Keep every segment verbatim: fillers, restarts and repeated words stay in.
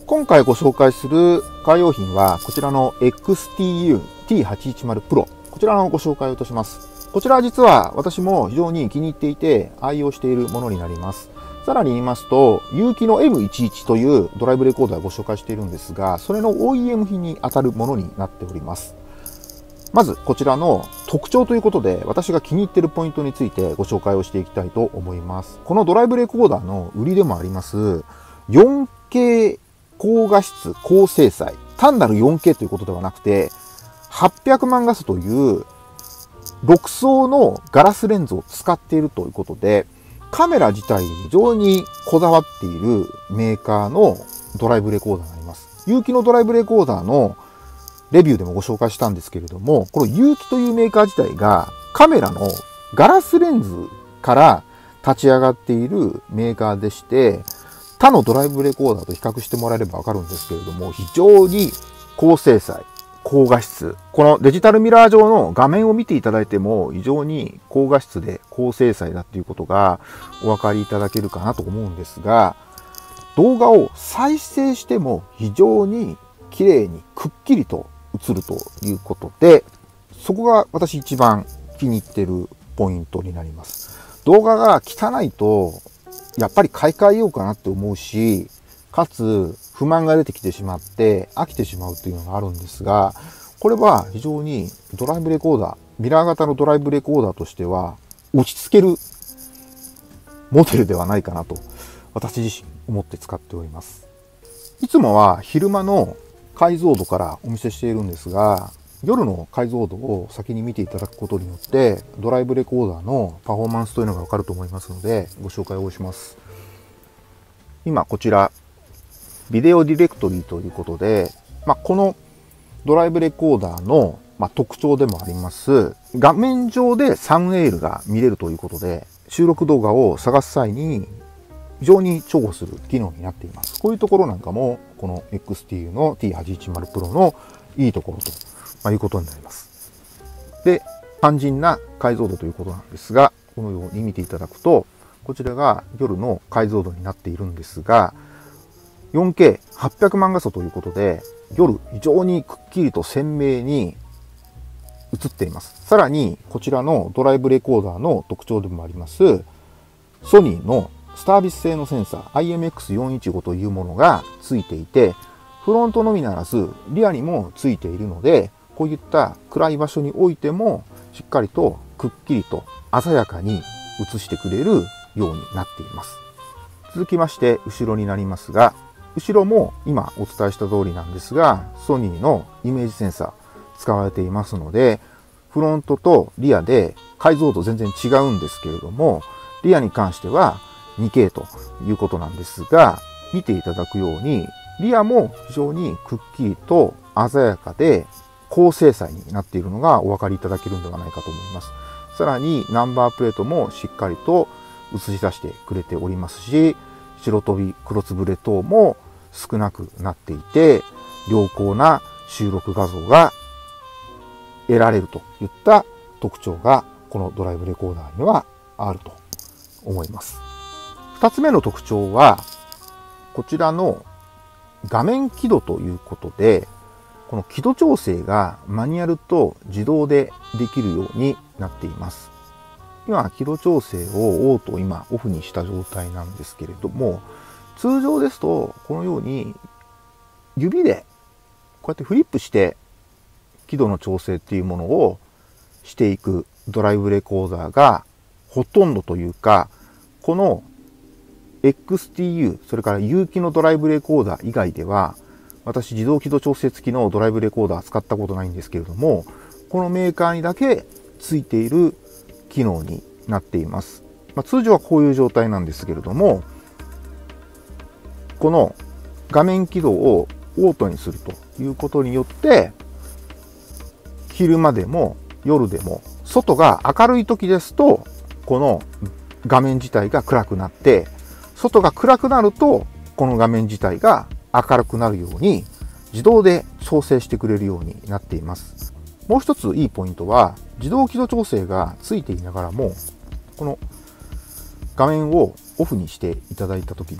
今回ご紹介するカー用品はこちらの エックスティーユーティーはちひゃくじゅう Pro、こちらのご紹介をいたします。こちらは実は私も非常に気に入っていて愛用しているものになります。さらに言いますと、有機の エムじゅういち というドライブレコーダーをご紹介しているんですが、それの オーイーエム 品に当たるものになっております。まずこちらの特徴ということで、私が気に入っているポイントについてご紹介をしていきたいと思います。このドライブレコーダーの売りでもあります よんケー 高画質高精細、単なる よんケー ということではなくてはっぴゃくまん画素というろく層のガラスレンズを使っているということで、カメラ自体に非常にこだわっているメーカーのドライブレコーダーになります。有機のドライブレコーダーのレビューでもご紹介したんですけれども、この有機というメーカー自体がカメラのガラスレンズから立ち上がっているメーカーでして、他のドライブレコーダーと比較してもらえればわかるんですけれども、非常に高精細、高画質。このデジタルミラー上の画面を見ていただいても非常に高画質で高精細だっていうことがお分かりいただけるかなと思うんですが、動画を再生しても非常に綺麗にくっきりと映るということで、そこが私一番気に入っているポイントになります。動画が汚いとやっぱり買い替えようかなって思うし、かつ不満が出てきてしまって飽きてしまうというのがあるんですが、これは非常にドライブレコーダー、ミラー型のドライブレコーダーとしては落ち着けるモデルではないかなと私自身思って使っております。いつもは昼間の解像度からお見せしているんですが、夜の解像度を先に見ていただくことによってドライブレコーダーのパフォーマンスというのがわかると思いますのでご紹介をします。今こちらビデオディレクトリーということで、まあ、このドライブレコーダーの、まあ、特徴でもあります画面上でサムネイルが見れるということで、収録動画を探す際に非常に重宝する機能になっています。こういうところなんかもこの エックスティーユー の ティーはちひゃくじゅう Pro のいいところと、まあ、いうことになります。で、肝心な解像度ということなんですが、このように見ていただくと、こちらが夜の解像度になっているんですが、よんケーはっぴゃくまん画素ということで、夜非常にくっきりと鮮明に映っています。さらにこちらのドライブレコーダーの特徴でもありますソニーのスタービス製のセンサー アイエムエックスよんひゃくじゅうご というものがついていて、フロントのみならずリアにもついているので、こういった暗い場所においてもしっかりとくっきりと鮮やかに映してくれるようになっています。続きまして後ろになりますが、後ろも今お伝えした通りなんですが、ソニーのイメージセンサー使われていますので、フロントとリアで解像度全然違うんですけれども、リアに関しては にケー ということなんですが、見ていただくようにリアも非常にくっきりと鮮やかで高精細になっているのがお分かりいただけるんではないかと思います。さらにナンバープレートもしっかりと映し出してくれておりますし、白飛び黒つぶれ等も少なくなっていて、良好な収録画像が得られるといった特徴がこのドライブレコーダーにはあると思います。ふたつめの特徴はこちらの画面輝度ということで、この輝度調整がマニュアルと自動でできるようになっています。今輝度調整をオート今オフにした状態なんですけれども、通常ですとこのように指でこうやってフリップして輝度の調整っていうものをしていくドライブレコーダーがほとんどというか、この エックスティーユー それから有機のドライブレコーダー以外では私自動輝度調整付きのドライブレコーダー使ったことないんですけれども、このメーカーにだけついている機能になっています。まあ、通常はこういう状態なんですけれども、この画面輝度をオートにするということによって、昼間でも夜でも外が明るい時ですとこの画面自体が暗くなって、外が暗くなるとこの画面自体が明るくなるように自動で調整してくれるようになっています。もう一ついいポイントは、自動輝度調整がついていながらもこの画面をオフにしていただいた時に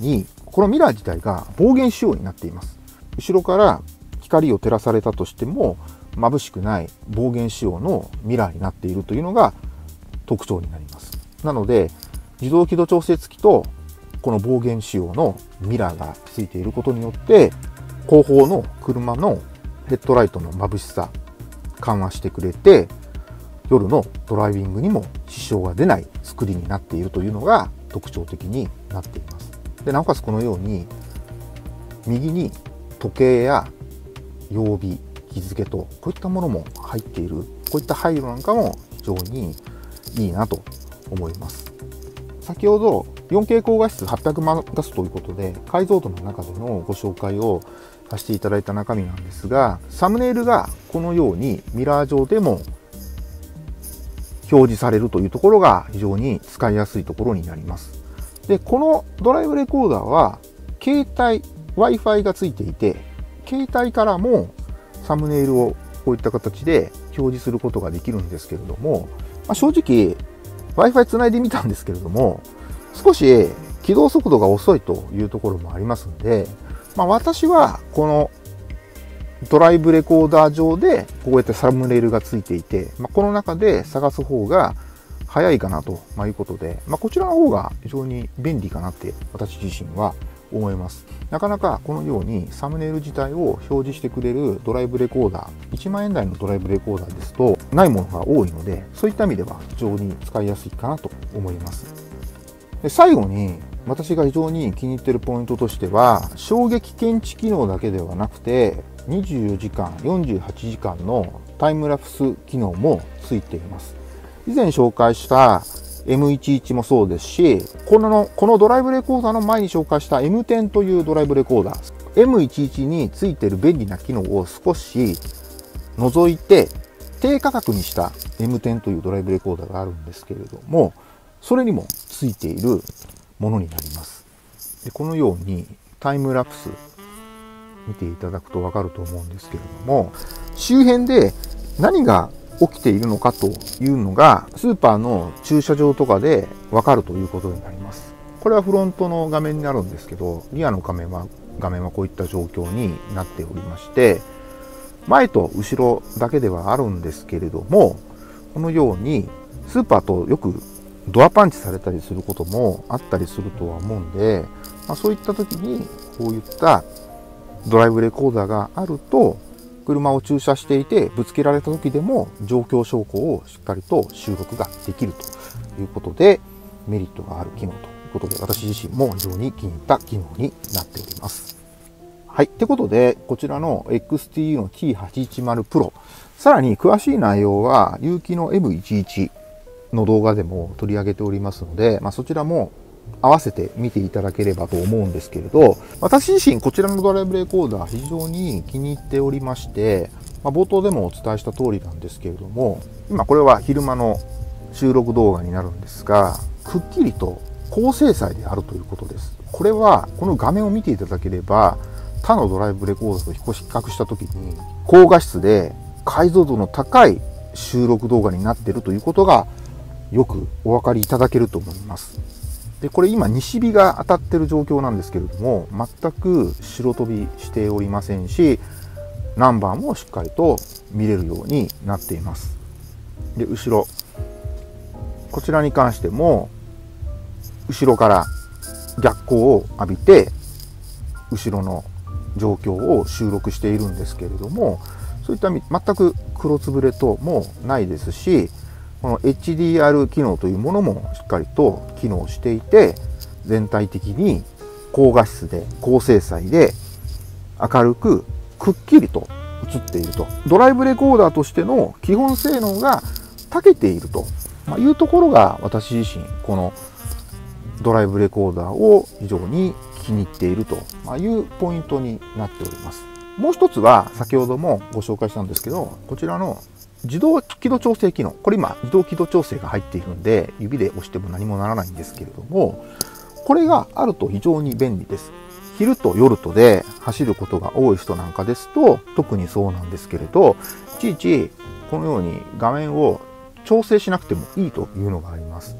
このミラー自体が防減仕様になっています。後ろから光を照らされたとしても眩しくない防減仕様のミラーになっているというのが特徴になります。なので自動輝度調節器とこの防減仕様のミラーがついていることによって後方の車のヘッドライトの眩しさ緩和してくれて、夜のドライビングにも支障が出ない作りになっているというのが特徴的になっています。でなおかつこのように右に時計や曜日、日付とこういったものも入っている、こういった配慮なんかも非常にいいなと思います。先ほど よんケー 高画質はっぴゃくマガ素ということで解像度の中でのご紹介をさせていただいた中身なんですが、サムネイルがこのようにミラー上でも表示されるというところが非常に使いやすいところになります。でこのドライブレコーダーは携帯 Wi-Fi がついていて、携帯からもサムネイルをこういった形で表示することができるんですけれども、まあ、正直 Wi-Fi つないでみたんですけれども少し起動速度が遅いというところもありますので、まあ、私はこのドライブレコーダー上でこうやってサムネイルがついていて、まあ、この中で探す方が早いかなということで、まあ、こちらの方が非常に便利かなって私自身は思います。なかなかこのようにサムネイル自体を表示してくれるドライブレコーダー、いちまんえん台のドライブレコーダーですとないものが多いので、そういった意味では非常に使いやすいかなと思います。で最後に私が非常に気に入っているポイントとしては、衝撃検知機能だけではなくてにじゅうよじかん、よんじゅうはちじかんのタイムラプス機能もついています。以前紹介した エムじゅういち もそうですし、この、このドライブレコーダーの前に紹介した エムテン というドライブレコーダー、エムじゅういち についている便利な機能を少し除いて低価格にした エムテン というドライブレコーダーがあるんですけれども、それにもついているものになります。でこのようにタイムラプス見ていただくとわかると思うんですけれども、周辺で何が起きているのかというのがスーパーの駐車場とかでわかるということになります。これはフロントの画面になるんですけど、リアの画面は画面はこういった状況になっておりまして、前と後ろだけではあるんですけれども、このようにスーパーとよくドアパンチされたりすることもあったりするとは思うんで、まあ、そういった時にこういったドライブレコーダーがあると、車を駐車していてぶつけられた時でも状況証拠をしっかりと収録ができるということでメリットがある機能ということで、私自身も非常に気に入った機能になっております。はい。ってことで、こちらの エックスティーユー の ティーはちひゃくじゅう Pro、さらに詳しい内容は有機の エムじゅういち の動画でも取り上げておりますので、まあ、そちらも合わせて見ていただければと思うんですけれど、私自身こちらのドライブレコーダー非常に気に入っておりまして、まあ、冒頭でもお伝えした通りなんですけれども、今これは昼間の収録動画になるんですが、くっきりと高精細であるということです。これはこの画面を見ていただければ、他のドライブレコーダーと比較した時に高画質で解像度の高い収録動画になっているということがよくお分かりいただけると思います。でこれ今西日が当たってる状況なんですけれども、全く白飛びしておりませんし、ナンバーもしっかりと見れるようになっています。で後ろ、こちらに関しても後ろから逆光を浴びて後ろの状況を収録しているんですけれども、そういった全く黒つぶれともないですし、この エイチディーアール 機能というものもしっかりと機能していて、全体的に高画質で高精細で明るくくっきりと映っていると、ドライブレコーダーとしての基本性能が長けているというところが、私自身このドライブレコーダーを非常に気に入っているというポイントになっております。もう一つは先ほどもご紹介したんですけど、こちらの自動輝度調整機能、これ今自動輝度調整が入っているんで指で押しても何もならないんですけれども、これがあると非常に便利です。昼と夜とで走ることが多い人なんかですと特にそうなんですけれど、いちいちこのように画面を調整しなくてもいいというのがあります。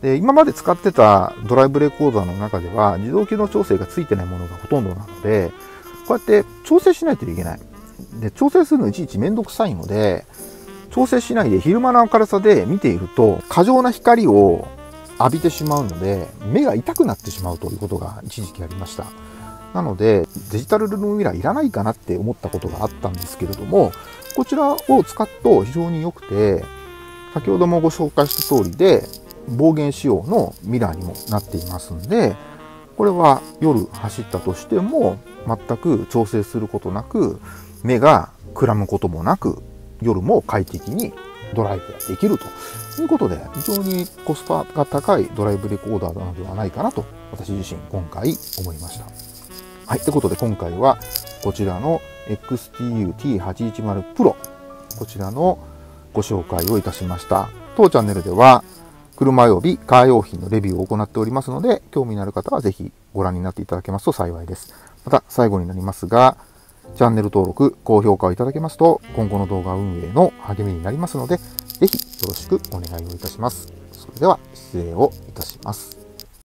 で、今まで使ってたドライブレコーダーの中では自動機能調整がついてないものがほとんどなので、こうやって調整しないといけない。で、調整するのいちいちめんどくさいので、調整しないで昼間の明るさで見ていると過剰な光を浴びてしまうので、目が痛くなってしまうということが一時期ありました。なので、デジタルルームミラーいらないかなって思ったことがあったんですけれども、こちらを使うと非常に良くて、先ほどもご紹介した通りで、防減仕様のミラーにもなっていますんで、これは夜走ったとしても全く調整することなく、目がくらむこともなく、夜も快適にドライブができるということで、非常にコスパが高いドライブレコーダーなのではないかなと、私自身今回思いました。はい、ということで今回はこちらの エックスティーユーティーはちひゃくじゅう プロ、こちらのご紹介をいたしました。当チャンネルでは車及びカー用品のレビューを行っておりますので、興味のある方はぜひご覧になっていただけますと幸いです。また最後になりますが、チャンネル登録、高評価をいただけますと今後の動画運営の励みになりますので、ぜひよろしくお願いをいたします。それでは失礼をいたします。